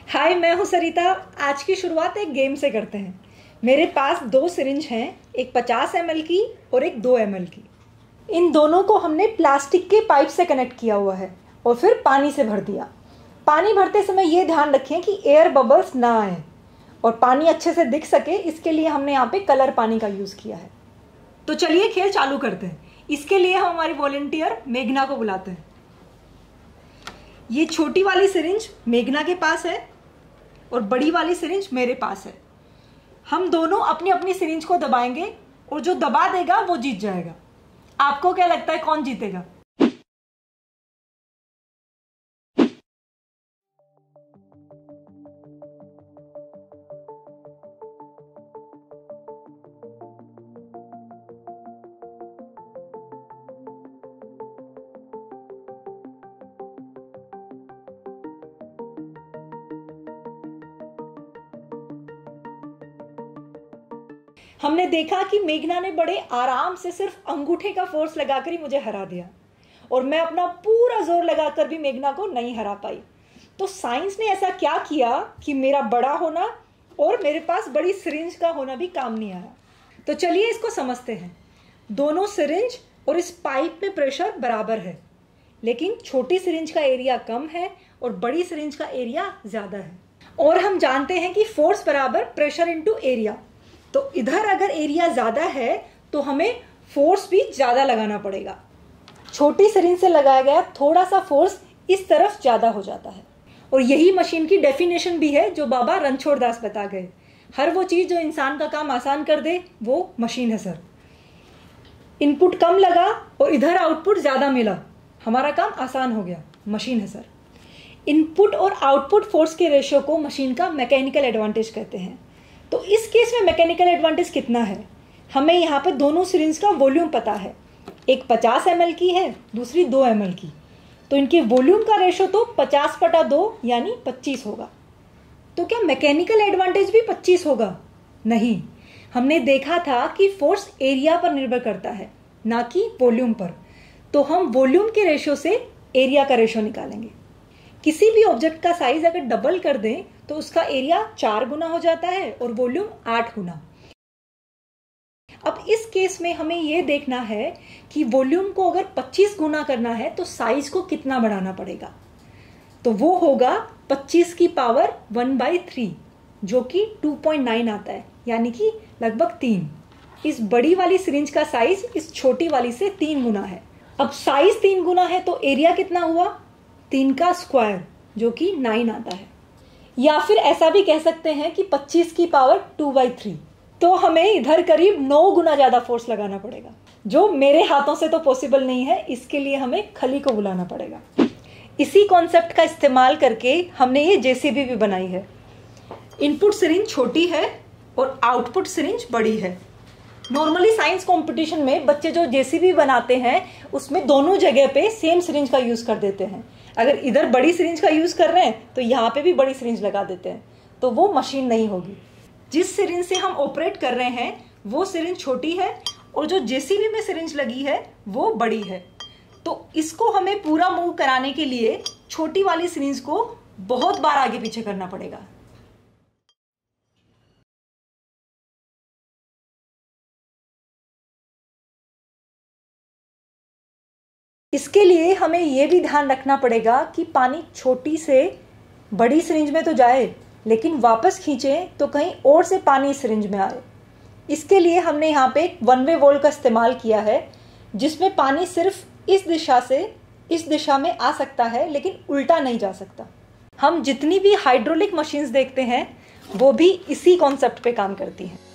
हाय, मैं हूँ सरिता। आज की शुरुआत एक गेम से करते हैं। मेरे पास 2 सिरिंज हैं, एक 50 ml की और एक 2 ml की। इन दोनों को हमने प्लास्टिक के पाइप से कनेक्ट किया हुआ है और फिर पानी से भर दिया। पानी भरते समय ये ध्यान रखें कि एयर बबल्स ना आए और पानी अच्छे से दिख सके, इसके लिए हमने यहाँ पे कलर पानी का यूज़ किया है। तो चलिए खेल चालू करते हैं। इसके लिए हम हमारी वॉलंटियर मेघना को बुलाते हैं। ये छोटी वाली सिरिंज मेघना के पास है और बड़ी वाली सिरिंज मेरे पास है। हम दोनों अपनी अपनी सिरिंज को दबाएंगे और जो दबा देगा वो जीत जाएगा। आपको क्या लगता है कौन जीतेगा? हमने देखा कि मेघना ने बड़े आराम से सिर्फ अंगूठे का फोर्स लगाकर ही मुझे हरा दिया और मैं अपना पूरा जोर लगाकर भी मेघना को नहीं हरा पाई। तो साइंस ने ऐसा क्या किया कि मेरा बड़ा होना और मेरे पास बड़ी सिरिंज का होना भी काम नहीं आया। तो चलिए इसको समझते हैं। दोनों सिरिंज और इस पाइप में प्रेशर बराबर है, लेकिन छोटी सिरिंज का एरिया कम है और बड़ी सिरिंज का एरिया ज़्यादा है। और हम जानते हैं कि फोर्स बराबर प्रेशर इंटू एरिया। तो इधर अगर एरिया ज़्यादा है तो हमें फोर्स भी ज़्यादा लगाना पड़ेगा। छोटी सिरिंज से लगाया गया थोड़ा सा फोर्स इस तरफ ज़्यादा हो जाता है। और यही मशीन की डेफिनेशन भी है जो बाबा रणछोड़ दास बता गए। हर वो चीज़ जो इंसान का काम आसान कर दे वो मशीन है सर। इनपुट कम लगा और इधर आउटपुट ज़्यादा मिला, हमारा काम आसान हो गया, मशीन है सर। इनपुट और आउटपुट फोर्स के रेशियो को मशीन का मैकेनिकल एडवांटेज कहते हैं। तो इस केस में मैकेनिकल एडवांटेज कितना है? हमें यहाँ पे दोनों सिरिंज का वॉल्यूम पता है। एक 50 ml की है, दूसरी 2 ml की। तो इनके वॉल्यूम का रेशो तो 50/2 यानी 25 होगा। तो क्या मैकेनिकल एडवांटेज भी 25 होगा? नहीं, हमने देखा था कि फोर्स एरिया पर निर्भर करता है, ना कि वॉल्यूम पर। तो हम वॉल्यूम के रेशो से एरिया का रेशो निकालेंगे। किसी भी ऑब्जेक्ट का साइज अगर डबल कर दें तो उसका एरिया 4 गुना हो जाता है और वॉल्यूम 8 गुना। अब इस केस में हमें यह देखना है कि वॉल्यूम को अगर 25 गुना करना है तो साइज को कितना बढ़ाना पड़ेगा। तो वो होगा 25 की पावर 1/3 जो कि 2.9 आता है, यानी कि लगभग 3। इस बड़ी वाली सिरिंज का साइज इस छोटी वाली से 3 गुना है। अब साइज 3 गुना है तो एरिया कितना हुआ? 3 का स्क्वायर जो कि 9 आता है। या फिर ऐसा भी कह सकते हैं कि 25 की पावर 2/3। तो हमें इधर करीब 9 गुना ज़्यादा फोर्स लगाना पड़ेगा, जो मेरे हाथों से तो पॉसिबल नहीं है। इसके लिए हमें खली को बुलाना पड़ेगा। इसी कॉन्सेप्ट का इस्तेमाल करके हमने ये जेसीबी भी बनाई है। इनपुट सिरिंज छोटी है और आउटपुट सिरिंज बड़ी है। नॉर्मली साइंस कंपटीशन में बच्चे जो जेसीबी बनाते हैं उसमें दोनों जगह पे सेम सिरिंज का यूज़ कर देते हैं। अगर इधर बड़ी सिरिंज का यूज़ कर रहे हैं तो यहाँ पे भी बड़ी सिरिंज लगा देते हैं, तो वो मशीन नहीं होगी। जिस सिरिंज से हम ऑपरेट कर रहे हैं वो सिरिंज छोटी है और जो जेसीबी में सिरिंज लगी है वो बड़ी है। तो इसको हमें पूरा मूव कराने के लिए छोटी वाली सिरिंज को बहुत बार आगे पीछे करना पड़ेगा। इसके लिए हमें यह भी ध्यान रखना पड़ेगा कि पानी छोटी से बड़ी सिरिंज में तो जाए, लेकिन वापस खींचें तो कहीं और से पानी सिरिंज में आए। इसके लिए हमने यहाँ पे एक 1 वे वॉल्व का इस्तेमाल किया है, जिसमें पानी सिर्फ इस दिशा से इस दिशा में आ सकता है, लेकिन उल्टा नहीं जा सकता। हम जितनी भी हाइड्रोलिक मशीन्स देखते हैं वो भी इसी कॉन्सेप्ट पे काम करती हैं।